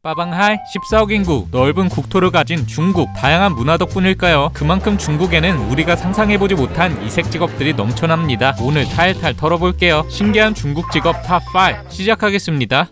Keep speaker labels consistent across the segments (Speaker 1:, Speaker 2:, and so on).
Speaker 1: 빠방하이 14억 인구, 넓은 국토를 가진 중국, 다양한 문화 덕분일까요? 그만큼 중국에는 우리가 상상해보지 못한 이색 직업들이 넘쳐납니다. 오늘 탈탈 털어볼게요. 신기한 중국 직업 탑5 시작하겠습니다.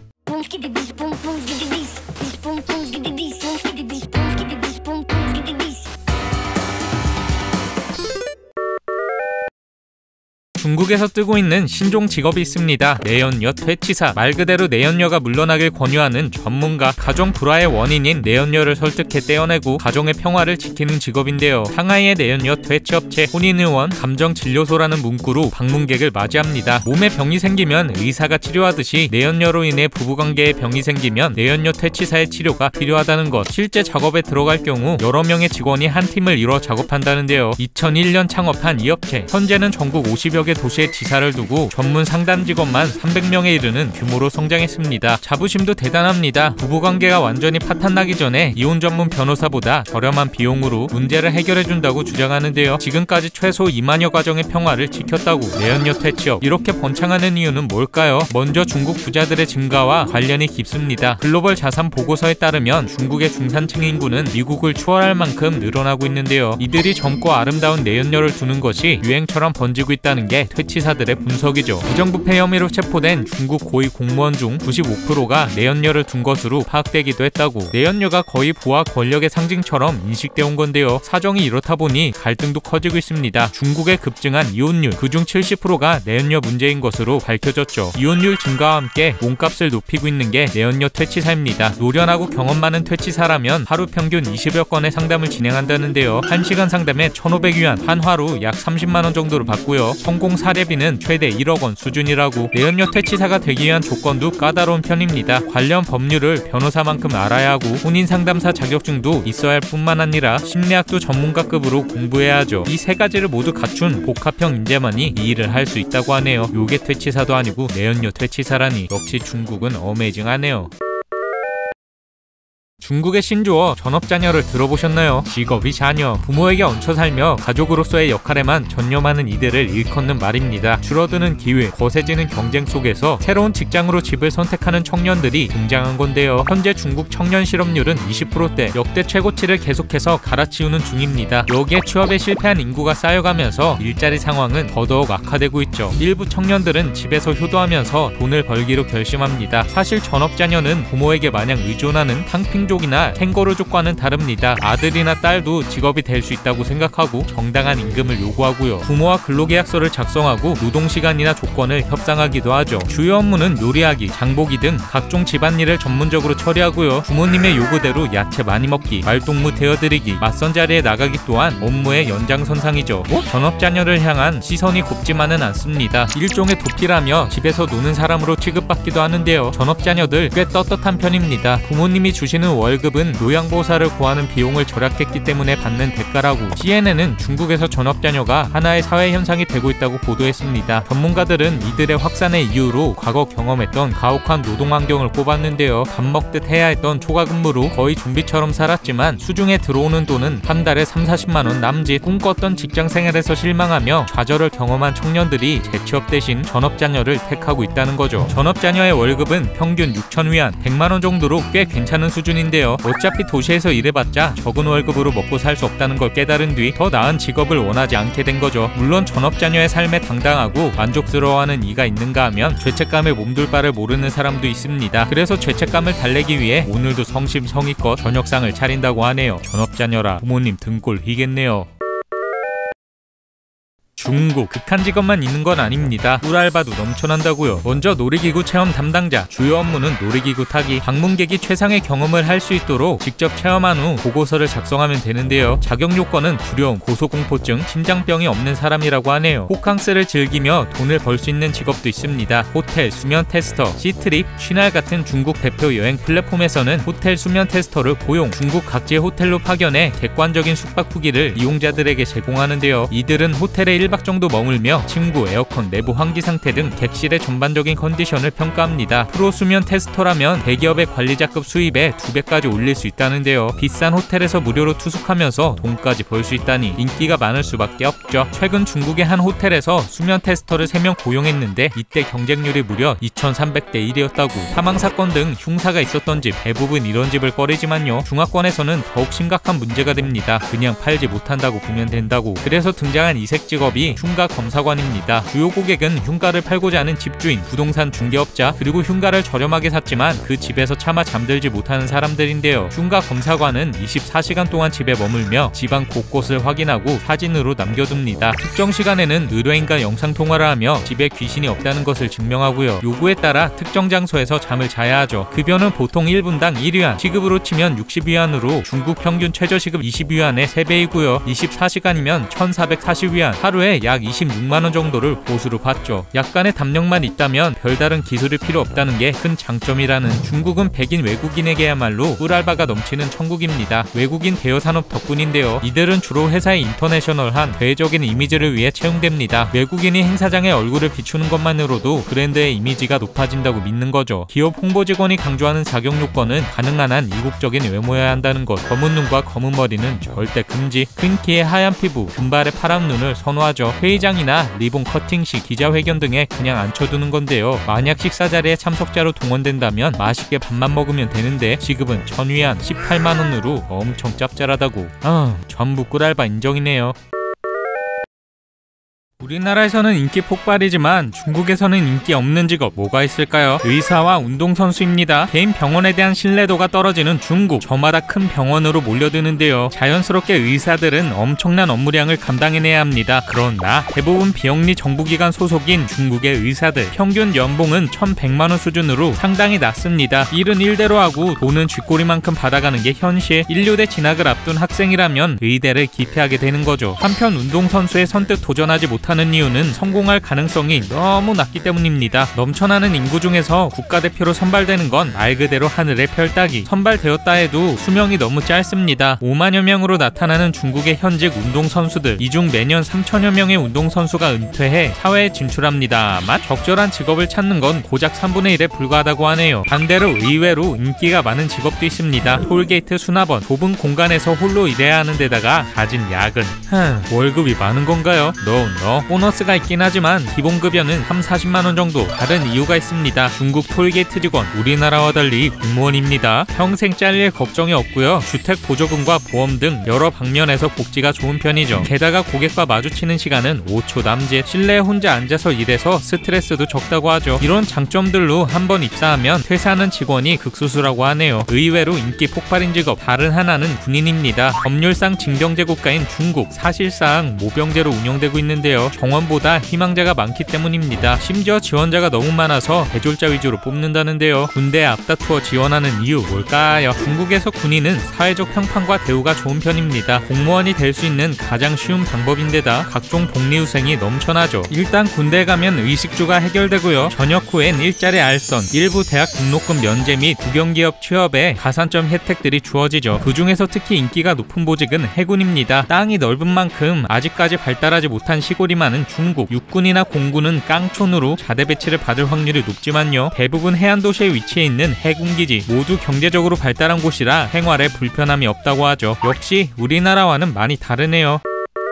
Speaker 1: 중국에서 뜨고 있는 신종 직업이 있습니다. 내연녀 퇴치사. 말 그대로 내연녀가 물러나길 권유하는 전문가. 가정 불화의 원인인 내연녀를 설득해 떼어내고 가정의 평화를 지키는 직업인데요. 상하이의 내연녀 퇴치업체 혼인의원 감정진료소라는 문구로 방문객을 맞이합니다. 몸에 병이 생기면 의사가 치료하듯이 내연녀로 인해 부부관계에 병이 생기면 내연녀 퇴치사의 치료가 필요하다는 것. 실제 작업에 들어갈 경우 여러 명의 직원이 한 팀을 이뤄 작업한다는데요. 2001년 창업한 이 업체, 현재는 전국 50여 개 도시에 지사를 두고 전문 상담 직원만 300명에 이르는 규모로 성장했습니다. 자부심도 대단합니다. 부부관계가 완전히 파탄나기 전에 이혼 전문 변호사보다 저렴한 비용으로 문제를 해결해준다고 주장하는데요. 지금까지 최소 2만여 가정의 평화를 지켰다고. 내연녀 퇴치업, 이렇게 번창하는 이유는 뭘까요? 먼저 중국 부자들의 증가와 관련이 깊습니다. 글로벌 자산 보고서에 따르면 중국의 중산층 인구는 미국을 추월할 만큼 늘어나고 있는데요. 이들이 젊고 아름다운 내연녀를 두는 것이 유행처럼 번지고 있다는 게 퇴치사들의 분석이죠. 부정부패 혐의로 체포된 중국 고위 공무원 중 95%가 내연녀를 둔 것으로 파악되기도 했다고. 내연녀가 거의 부와 권력의 상징처럼 인식되어 온 건데요. 사정이 이렇다 보니 갈등도 커지고 있습니다. 중국의 급증한 이혼율, 그중 70%가 내연녀 문제인 것으로 밝혀졌죠. 이혼율 증가와 함께 몸값을 높이고 있는 게 내연녀 퇴치사입니다. 노련하고 경험 많은 퇴치사라면 하루 평균 20여 건의 상담을 진행한다는데요. 1시간 상담에 1,500위안, 한화로 약 30만원 정도를 받고요. 성공 사례비는 최대 1억 원 수준이라고. 내연녀 퇴치사가 되기 위한 조건도 까다로운 편입니다. 관련 법률을 변호사만큼 알아야 하고 혼인상담사 자격증도 있어야 할 뿐만 아니라 심리학도 전문가급으로 공부해야 하죠. 이 세 가지를 모두 갖춘 복합형 인재만이 이 일을 할 수 있다고 하네요. 요게 퇴치사도 아니고 내연녀 퇴치사라니. 역시 중국은 어메이징하네요. 중국의 신조어 전업자녀를 들어보셨나요? 직업이 자녀, 부모에게 얹혀 살며 가족으로서의 역할에만 전념하는 이들을 일컫는 말입니다. 줄어드는 기회, 거세지는 경쟁 속에서 새로운 직장으로 집을 선택하는 청년들이 등장한 건데요. 현재 중국 청년 실업률은 20%대, 역대 최고치를 계속해서 갈아치우는 중입니다. 여기에 취업에 실패한 인구가 쌓여가면서 일자리 상황은 더더욱 악화되고 있죠. 일부 청년들은 집에서 효도하면서 돈을 벌기로 결심합니다. 사실 전업자녀는 부모에게 마냥 의존하는 탕핑족이나 캥거루족과는 다릅니다. 아들이나 딸도 직업이 될 수 있다고 생각하고 정당한 임금을 요구하고요. 부모와 근로계약서를 작성하고 노동시간이나 조건을 협상하기도 하죠. 주요 업무는 요리하기, 장보기 등 각종 집안일을 전문적으로 처리하고요. 부모님의 요구대로 야채 많이 먹기, 말동무 대어드리기, 맞선 자리에 나가기 또한 업무의 연장선상이죠. 전업자녀를 향한 시선이 곱지만은 않습니다. 일종의 도피라며 집에서 노는 사람으로 취급받기도 하는데요. 전업자녀들 꽤 떳떳한 편입니다. 부모님이 주시는 월급은 요양보호사를 구하는 비용을 절약했기 때문에 받는 대가라고. CNN은 중국에서 전업자녀가 하나의 사회현상이 되고 있다고 보도했습니다. 전문가들은 이들의 확산의 이유로 과거 경험했던 가혹한 노동환경을 꼽았는데요. 밥 먹듯 해야 했던 초과근무로 거의 좀비처럼 살았지만 수중에 들어오는 돈은 한 달에 30~40만원 남짓. 꿈꿨던 직장생활에서 실망하며 좌절을 경험한 청년들이 재취업 대신 전업자녀를 택하고 있다는 거죠. 전업자녀의 월급은 평균 6,000위안, 100만원 정도로 꽤 괜찮은 수준인데요. 어차피 도시에서 일해봤자 적은 월급으로 먹고 살 수 없다는 걸 깨달은 뒤 더 나은 직업을 원하지 않게 된 거죠. 물론 전업자녀의 삶에 당당하고 만족스러워하는 이가 있는가 하면 죄책감에 몸둘 바를 모르는 사람도 있습니다. 그래서 죄책감을 달래기 위해 오늘도 성심성의껏 저녁상을 차린다고 하네요. 전업자녀라 부모님 등골 휘겠네요. 중국, 극한 직업만 있는 건 아닙니다. 꿀알바도 넘쳐난다고요. 먼저 놀이기구 체험 담당자, 주요 업무는 놀이기구 타기. 방문객이 최상의 경험을 할 수 있도록 직접 체험한 후 보고서를 작성하면 되는데요. 자격 요건은 두려움, 고소공포증, 심장병이 없는 사람이라고 하네요. 호캉스를 즐기며 돈을 벌 수 있는 직업도 있습니다. 호텔, 수면 테스터, 시트립, 쉬날 같은 중국 대표 여행 플랫폼에서는 호텔 수면 테스터를 고용. 중국 각지의 호텔로 파견해 객관적인 숙박 후기를 이용자들에게 제공하는데요. 이들은 호텔의 1박 정도 머물며 침구, 에어컨, 내부 환기 상태 등 객실의 전반적인 컨디션을 평가합니다. 프로 수면 테스터라면 대기업의 관리자급 수입에 2배까지 올릴 수 있다는데요. 비싼 호텔에서 무료로 투숙하면서 돈까지 벌 수 있다니 인기가 많을 수밖에 없죠. 최근 중국의 한 호텔에서 수면 테스터를 3명 고용했는데 이때 경쟁률이 무려 2300대 1이었다고. 사망사건 등 흉사가 있었던 집, 대부분 이런 집을 꺼리지만요, 중화권에서는 더욱 심각한 문제가 됩니다. 그냥 팔지 못한다고 보면 된다고. 그래서 등장한 이색 직업이 흉가 검사관입니다. 주요 고객은 흉가를 팔고자 하는 집주인, 부동산 중개업자, 그리고 흉가를 저렴하게 샀지만 그 집에서 차마 잠들지 못하는 사람들인데요. 흉가 검사관은 24시간 동안 집에 머물며 집안 곳곳을 확인하고 사진으로 남겨둡니다. 특정 시간에는 의뢰인과 영상통화를 하며 집에 귀신이 없다는 것을 증명하고요. 요구에 따라 특정 장소에서 잠을 자야 하죠. 급여는 보통 1분당 1위안, 시급으로 치면 60위안으로 중국 평균 최저시급 20위안의 3배이고요. 24시간이면 1440위안, 하루에 약 26만원 정도를 보수로 받죠. 약간의 담력만 있다면 별다른 기술이 필요 없다는 게 큰 장점이라는. 중국은 백인 외국인에게야말로 꿀알바가 넘치는 천국입니다. 외국인 대여 산업 덕분인데요. 이들은 주로 회사의 인터내셔널한 대외적인 이미지를 위해 채용됩니다. 외국인이 행사장에 얼굴을 비추는 것만으로도 브랜드의 이미지가 높아진다고 믿는 거죠. 기업 홍보 직원이 강조하는 자격 요건은 가능한 한 이국적인 외모여야 한다는 것. 검은 눈과 검은 머리는 절대 금지. 큰 키에 하얀 피부, 금발의 파란 눈을 선호하죠. 회의장이나 리본 커팅 시 기자회견 등에 그냥 앉혀두는 건데요. 만약 식사 자리에 참석자로 동원된다면 맛있게 밥만 먹으면 되는데 시급은 1000위안, 18만원으로 엄청 짭짤하다고. 전부 꿀알바 인정이네요. 우리나라에서는 인기 폭발이지만 중국에서는 인기 없는 직업 뭐가 있을까요? 의사와 운동선수입니다. 개인 병원에 대한 신뢰도가 떨어지는 중국, 저마다 큰 병원으로 몰려드는데요. 자연스럽게 의사들은 엄청난 업무량을 감당해내야 합니다. 그러나 대부분 비영리 정부기관 소속인 중국의 의사들 평균 연봉은 1100만원 수준으로 상당히 낮습니다. 일은 일대로 하고 돈은 쥐꼬리만큼 받아가는 게 현실. 인류대 진학을 앞둔 학생이라면 의대를 기피하게 되는 거죠. 한편 운동선수에 선뜻 도전하지 못하는 이유는 성공할 가능성이 너무 낮기 때문입니다. 넘쳐나는 인구 중에서 국가대표로 선발되는 건 말 그대로 하늘의 별 따기. 선발되었다 해도 수명이 너무 짧습니다. 5만여 명으로 나타나는 중국의 현직 운동선수들, 이 중 매년 3000여 명의 운동선수가 은퇴해 사회에 진출합니다만 적절한 직업을 찾는 건 고작 3분의 1에 불과하다고 하네요. 반대로 의외로 인기가 많은 직업도 있습니다. 톨게이트 수납원, 좁은 공간에서 홀로 일해야 하는 데다가 가진 야근. 월급이 많은 건가요? No. 보너스가 있긴 하지만 기본급여는 30-40만원 정도. 다른 이유가 있습니다. 중국 톨게이트 직원, 우리나라와 달리 공무원입니다. 평생 잘릴 걱정이 없고요. 주택 보조금과 보험 등 여러 방면에서 복지가 좋은 편이죠. 게다가 고객과 마주치는 시간은 5초 남짓. 실내에 혼자 앉아서 일해서 스트레스도 적다고 하죠. 이런 장점들로 한번 입사하면 퇴사하는 직원이 극소수라고 하네요. 의외로 인기 폭발인 직업 다른 하나는 군인입니다. 법률상 징병제 국가인 중국, 사실상 모병제로 운영되고 있는데요. 정원보다 희망자가 많기 때문입니다. 심지어 지원자가 너무 많아서 대졸자 위주로 뽑는다는데요. 군대 앞다투어 지원하는 이유 뭘까요? 중국에서 군인은 사회적 평판과 대우가 좋은 편입니다. 공무원이 될 수 있는 가장 쉬운 방법인데다 각종 복리후생이 넘쳐나죠. 일단 군대에 가면 의식주가 해결되고요. 전역 후엔 일자리 알선, 일부 대학 등록금 면제 및 국영기업 취업에 가산점 혜택들이 주어지죠. 그 중에서 특히 인기가 높은 보직은 해군입니다. 땅이 넓은 만큼 아직까지 발달하지 못한 시골이 많은 중국, 육군이나 공군은 깡촌으로 자대 배치를 받을 확률이 높지만요. 대부분 해안 도시에 위치해 있는 해군기지, 모두 경제적으로 발달한 곳이라 생활에 불편함이 없다고 하죠. 역시 우리나라와는 많이 다르네요.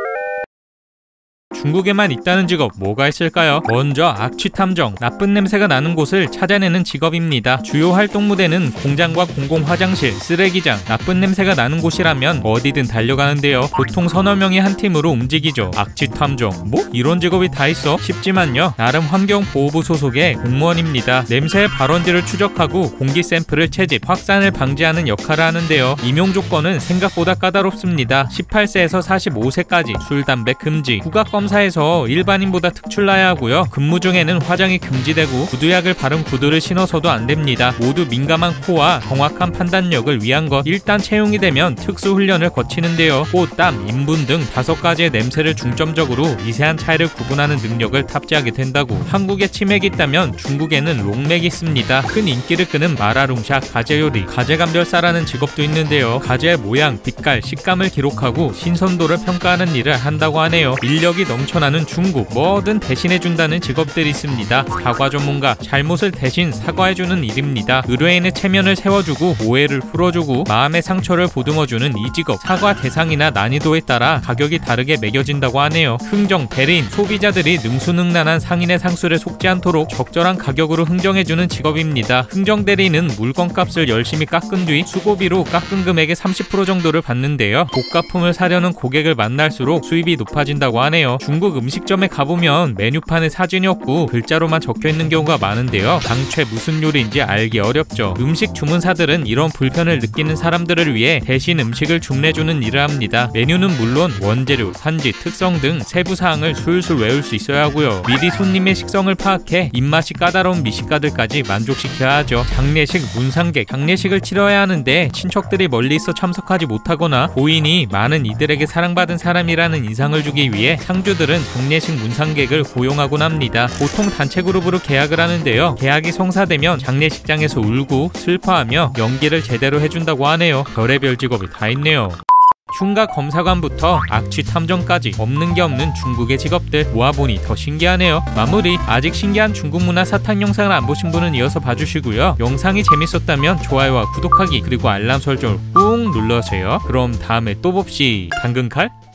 Speaker 1: 중국에만 있다는 직업 뭐가 있을까요? 먼저 악취 탐정, 나쁜 냄새가 나는 곳을 찾아내는 직업입니다. 주요 활동 무대는 공장과 공공 화장실, 쓰레기장. 나쁜 냄새가 나는 곳이라면 어디든 달려가는데요. 보통 서너 명이 한 팀으로 움직이죠. 악취 탐정, 뭐 이런 직업이 다 있어? 싶지만요, 나름 환경보호부 소속의 공무원입니다. 냄새의 발원지를 추적하고 공기 샘플을 채집, 확산을 방지하는 역할을 하는데요. 임용 조건은 생각보다 까다롭습니다. 18세에서 45세까지 술, 담배 금지, 후각검사에서 일반인보다 특출나야 하고요. 근무 중에는 화장이 금지되고 구두약을 바른 구두를 신어서도 안됩니다. 모두 민감한 코와 정확한 판단력을 위한 것. 일단 채용이 되면 특수훈련을 거치는데요. 꽃, 땀, 인분 등 5가지의 냄새를 중점적으로 미세한 차이를 구분하는 능력을 탑재하게 된다고. 한국에 치맥이 있다면 중국에는 롱맥이 있습니다. 큰 인기를 끄는 마라룽샤 가재요리, 가재감별사라는 직업도 있는데요. 가재의 모양, 빛깔, 식감을 기록하고 신선도를 평가하는 일을 한다고 하네요. 인력이 너무 넘쳐나는 중국, 뭐든 대신해준다는 직업들이 있습니다. 사과 전문가, 잘못을 대신 사과해주는 일입니다. 의뢰인의 체면을 세워주고 오해를 풀어주고 마음의 상처를 보듬어주는 이 직업, 사과 대상이나 난이도에 따라 가격이 다르게 매겨진다고 하네요. 흥정, 대리인, 소비자들이 능수능란한 상인의 상술에 속지 않도록 적절한 가격으로 흥정해주는 직업입니다. 흥정 대리인은 물건값을 열심히 깎은 뒤 수고비로 깎은 금액의 30% 정도를 받는데요. 고가품을 사려는 고객을 만날수록 수입이 높아진다고 하네요. 중국 음식점에 가보면 메뉴판에 사진이 없고 글자로만 적혀있는 경우가 많은데요. 당최 무슨 요리인지 알기 어렵죠. 음식 주문사들은 이런 불편을 느끼는 사람들을 위해 대신 음식을 주문해주는 일을 합니다. 메뉴는 물론 원재료, 산지, 특성 등 세부사항을 술술 외울 수 있어야 하고요. 미리 손님의 식성을 파악해 입맛이 까다로운 미식가들까지 만족시켜야 하죠. 장례식, 문상객, 장례식을 치러야 하는데 친척들이 멀리 있어 참석하지 못하거나 고인이 많은 이들에게 사랑받은 사람이라는 인상을 주기 위해 상주들은 장례식 문상객을 고용하곤 합니다. 보통 단체 그룹으로 계약을 하는데요. 계약이 성사되면 장례식장에서 울고 슬퍼하며 연기를 제대로 해준다고 하네요. 별의별 직업이 다 있네요. 흉가 검사관부터 악취 탐정까지 없는 게 없는 중국의 직업들 모아보니 더 신기하네요. 마무리, 아직 신기한 중국 문화 사탕 영상을 안 보신 분은 이어서 봐주시고요. 영상이 재밌었다면 좋아요와 구독하기 그리고 알람 설정을 꾹 눌러주세요. 그럼 다음에 또 봅시. 당근칼?